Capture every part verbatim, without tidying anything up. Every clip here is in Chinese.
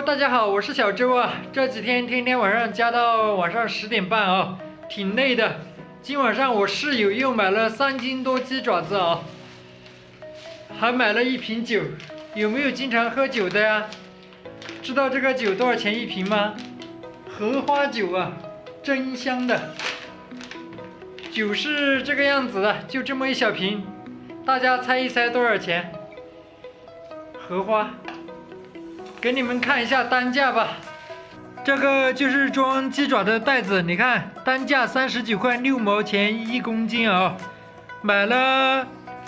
大家好，我是小周啊。这几天天天晚上加到晚上十点半啊，挺累的。今晚上我室友又买了三斤多鸡爪子啊，还买了一瓶酒。有没有经常喝酒的呀？知道这个酒多少钱一瓶吗？荷花酒啊，真香的。酒是这个样子的，就这么一小瓶，大家猜一猜多少钱？荷花。 给你们看一下单价吧，这个就是装鸡爪的袋子，你看单价三十九块六毛钱一公斤啊，买了，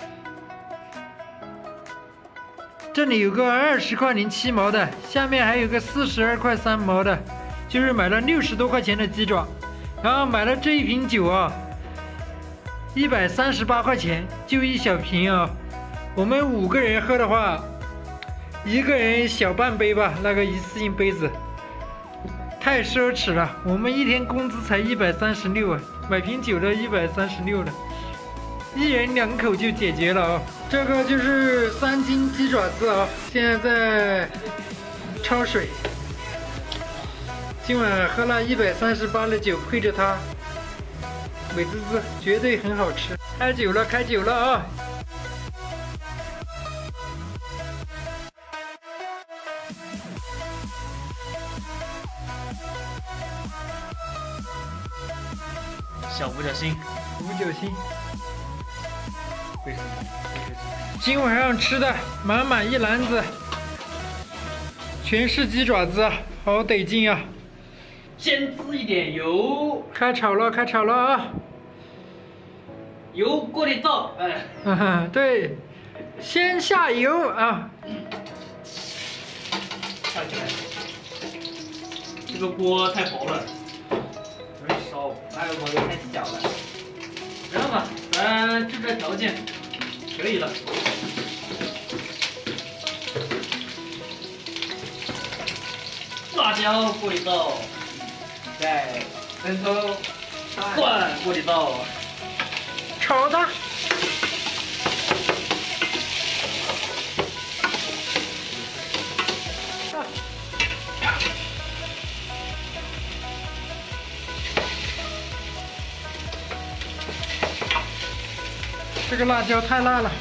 这里有个二十块零七毛的，下面还有个四十二块三毛的，就是买了六十多块钱的鸡爪，然后买了这一瓶酒啊，一百三十八块钱，就一小瓶啊，我们五个人喝的话。 一个人小半杯吧，那个一次性杯子，太奢侈了。我们一天工资才一百三十六啊，买瓶酒的一百三十六了，一人两口就解决了啊。这个就是三斤鸡爪子啊，现在在焯水。今晚喝了一百三十八的酒，配着它，美滋滋，绝对很好吃。开酒了，开酒了啊！ 小五角星， 五角星。 为什么？ 今晚上吃的满满一篮子，全是鸡爪子，好得劲啊！ 先滋一点油， 开炒了，开炒了啊！ 油锅里倒，哎， 哈哈，对，先下油啊！ 下起来。这个锅太薄了。 烧，那个锅又太小了。这样吧，咱制这条件可以了。辣椒锅里倒，再生抽、蒜锅里倒， 炒它。这个辣椒太辣了，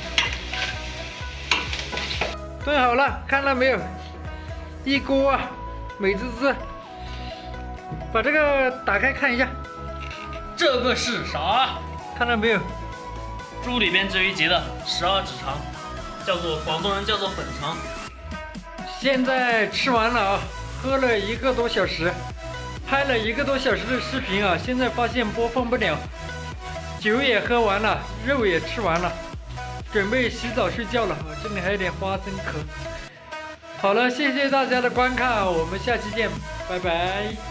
炖好了，看到没有？一锅啊，美滋滋。把这个打开看一下， 这个是啥？ 看到没有？ 猪里边只有一节的十二指肠，叫做广东人叫做粉肠。 现在吃完了啊，喝了一个多小时，拍了一个多小时的视频啊，现在发现播放不了。 酒也喝完了，肉也吃完了，准备洗澡睡觉了。啊，这里还有点花生壳。好了，谢谢大家的观看，我们下期见，拜拜。